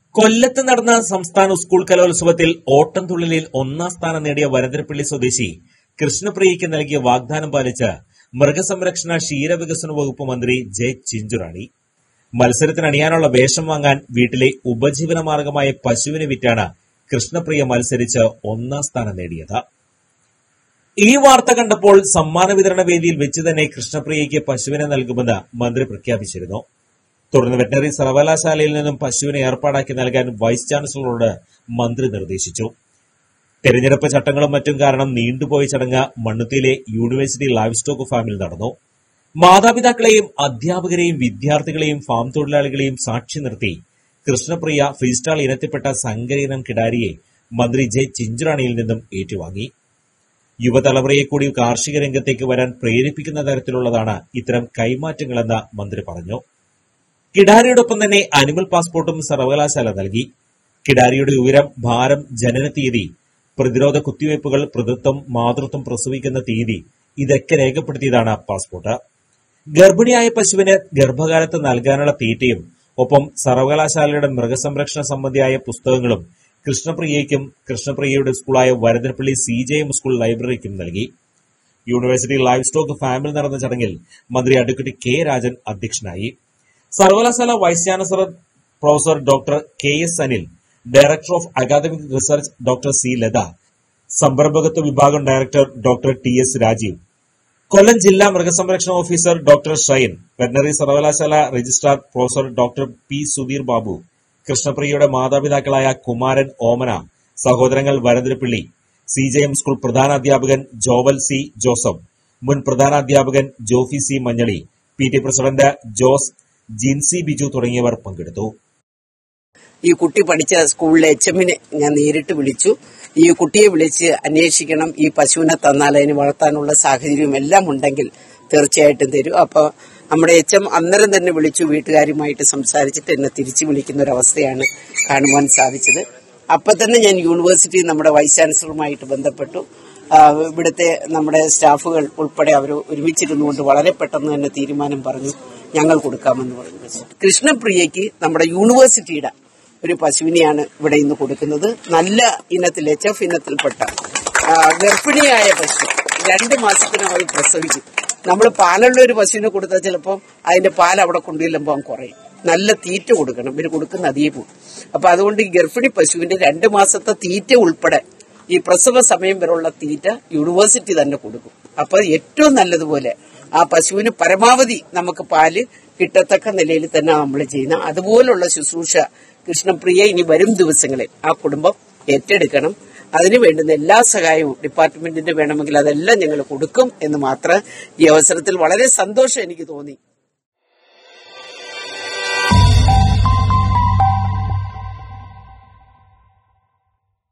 കൊല്ലത്ത് നടന്ന സംസ്ഥാന സ്കൂൾ കലോത്സവത്തിൽ ഓട്ടംതുള്ളലിൽ ഒന്നാം സ്ഥാനം നേടിയ വരന്തരപ്പള്ളി സ്വദേശി കൃഷ്ണപ്രിയയ്ക്ക് നൽകിയ വാഗ്ദാനം പാലിച്ച് മൃഗസംരക്ഷണ ക്ഷീരവികസന വകുപ്പ് മന്ത്രി ജെ ചിഞ്ചുറാണി. മത്സരത്തിന് അണിയാനുള്ള വേഷം വാങ്ങാൻ വീട്ടിലെ ഉപജീവനമാർഗമായ പശുവിനെ വിറ്റാണ് കൃഷ്ണപ്രിയ മത്സരിച്ച് ഒന്നാം സ്ഥാനം നേടിയത്. ഈ വാർത്ത കണ്ടപ്പോൾ സമ്മാന വിതരണ വേദിയിൽ വെച്ച് തന്നെ കൃഷ്ണപ്രിയയ്ക്ക് പശുവിനെ നൽകുമെന്ന് മന്ത്രി പ്രഖ്യാപിച്ചിരുന്നു. തുടർന്ന് വെറ്ററിനറി സർവകലാശാലയിൽ നിന്നും പശുവിനെ ഏർപ്പാടാക്കി നൽകാൻ വൈസ് ചാൻസലറോട് മന്ത്രി നിർദ്ദേശിച്ചു. തെരഞ്ഞെടുപ്പ് ചട്ടങ്ങളും മറ്റും കാരണം നീണ്ടുപോയ ചടങ്ങ് മണ്ണുത്തിയിലെ യൂണിവേഴ്സിറ്റി ലൈവ് സ്റ്റോക്ക് ഫാമിൽ നടന്നു. മാതാപിതാക്കളെയും അധ്യാപകരെയും വിദ്യാർത്ഥികളെയും ഫാം തൊഴിലാളികളെയും സാക്ഷി നിർത്തി കൃഷ്ണപ്രിയ ഫ്രീസ്റ്റാൾ ഇനത്തിൽപ്പെട്ട സങ്കരയിനം കിടാരിയെ മന്ത്രി ജെ ചിഞ്ചുറാണിയിൽ നിന്നും ഏറ്റുവാങ്ങി. യുവതലമുറയെ കൂടി കാർഷിക രംഗത്തേക്ക് വരാൻ പ്രേരിപ്പിക്കുന്ന തരത്തിലുള്ളതാണ് ഇത്തരം കൈമാറ്റങ്ങളെന്ന് മന്ത്രി പറഞ്ഞു. കിടാരിയോടൊപ്പം തന്നെ അനിമൽ പാസ്പോർട്ടും സർവകലാശാല നൽകി. കിടാരിയുടെ ഉയരം, ഭാരം, ജനന തീയതി, പ്രതിരോധ കുത്തിവയ്പ്പുകൾ, പിതൃത്വം, മാതൃത്വം, പ്രസവിക്കുന്ന തീയതി ഇതൊക്കെ രേഖപ്പെടുത്തിയതാണ് പാസ്പോർട്ട്. ഗർഭിണിയായ പശുവിന് ഗർഭകാലത്ത് നൽകാനുള്ള തീറ്റയും ഒപ്പം സർവകലാശാലയുടെ മൃഗസംരക്ഷണ സംബന്ധിയായ പുസ്തകങ്ങളും കൃഷ്ണപ്രിയയ്ക്കും കൃഷ്ണപ്രിയയുടെ സ്കൂളായ വരന്തരപ്പള്ളി CJM സ്കൂൾ ലൈബ്രറിക്കും നൽകി. യൂണിവേഴ്സിറ്റി ലൈവ് സ്റ്റോക്ക് ഫാമിൽ നടന്ന ചടങ്ങിൽ മന്ത്രി അഡ്വക്കേറ്റ് കെ രാജൻ അധ്യക്ഷനായി. സർവകലാശാല vice chancellor professor doctor KS Anil, director of academic research doctor C Latha, സംരംഭകത്വ വിഭാഗം director doctor TS Rajeev, Kollam ജില്ലാ മൃഗസംരക്ഷണ ഓഫീസർ ഡോക്ടർ ഷൈൻ, വെറ്ററിനറി സർവകലാശാല registrar professor doctor P Sudheer Babu, കൃഷ്ണപ്രിയയുടെ മാതാപിതാക്കളായ കുമാരൻ, ഓമന, സഹോദരങ്ങൾ വരന്തരപ്പള്ളി, CJM സ്കൂൾ പ്രധാനാധ്യാപകൻ ജോവൽ C ജോസഫ്, മുൻ പ്രധാനാധ്യാപകൻ Jophy C Manjali, PT president Jose, Jincy Biju തുടങ്ങിയവർ പങ്കെടുത്തു. ഈ കുട്ടി പഠിച്ച സ്കൂളിലെ HMനെ ഞാൻ നേരിട്ട് വിളിച്ചു. ഈ കുട്ടിയെ വിളിച്ച് അന്വേഷിക്കണം, ഈ പശുവിനെ തന്നാൽ അതിന് വളർത്താനുള്ള സാഹചര്യം എല്ലാം ഉണ്ടെങ്കിൽ തീർച്ചയായിട്ടും തരും. അപ്പോൾ നമ്മുടെ HM അന്നേരം തന്നെ വിളിച്ചു, വീട്ടുകാരുമായിട്ട് സംസാരിച്ചിട്ട് എന്നെ തിരിച്ചു വിളിക്കുന്ന ഒരു അവസ്ഥയാണ് കാണുവാൻ സാധിച്ചത്. അപ്പം തന്നെ ഞാൻ യൂണിവേഴ്സിറ്റി നമ്മുടെ വൈസ് ചാൻസലറുമായിട്ട് ബന്ധപ്പെട്ടു. ഇവിടുത്തെ നമ്മുടെ സ്റ്റാഫുകൾ ഉൾപ്പെടെ അവർ ഒരുമിച്ചിരുന്നുകൊണ്ട് വളരെ പെട്ടെന്ന് തന്നെ തീരുമാനം പറഞ്ഞു, ഞങ്ങൾ കൊടുക്കാമെന്ന് പറഞ്ഞു. കൃഷ്ണപ്രിയയ്ക്ക് നമ്മുടെ യൂണിവേഴ്സിറ്റിയുടെ ഒരു പശുവിനെയാണ് ഇവിടെ ഇന്ന് കൊടുക്കുന്നത്. നല്ല ഇനത്തിൽ HF ഇനത്തിൽപ്പെട്ട ഗർഭിണിയായ പശു 2 മാസത്തിനകം പ്രസവിക്കും. നമ്മൾ പാലുള്ള ഒരു പശുവിനെ കൊടുത്താൽ ചിലപ്പോൾ അതിന്റെ പാൽ അവിടെ കൊണ്ടുചെല്ലുമ്പോൾ കുറയും. നല്ല തീറ്റ കൊടുക്കണം, ഇവര് കൊടുക്കുന്ന അതേ പോകും. അപ്പൊ അതുകൊണ്ട് ഈ ഗർഭിണി പശുവിന്റെ 2 മാസത്തെ തീറ്റ ഉൾപ്പെടെ ഈ പ്രസവ സമയം വരെയുള്ള തീറ്റ യൂണിവേഴ്സിറ്റി തന്നെ കൊടുക്കും. അപ്പൊ ഏറ്റവും നല്ലതുപോലെ ആ പശുവിന് പരമാവധി നമുക്ക് പാല് കിട്ടത്തക്ക നിലയിൽ തന്നെ നമ്മൾ ചെയ്യുന്ന അതുപോലുള്ള ശുശ്രൂഷ കൃഷ്ണപ്രിയ ഇനി വരും ദിവസങ്ങളിൽ ആ കുടുംബം ഏറ്റെടുക്കണം. അതിനു വേണ്ടുന്ന എല്ലാ സഹായവും ഡിപ്പാർട്ട്മെന്റിന്റെ വേണമെങ്കിൽ അതെല്ലാം ഞങ്ങൾ കൊടുക്കും എന്ന് മാത്രം ഈ അവസരത്തിൽ വളരെ സന്തോഷം എനിക്ക് തോന്നി.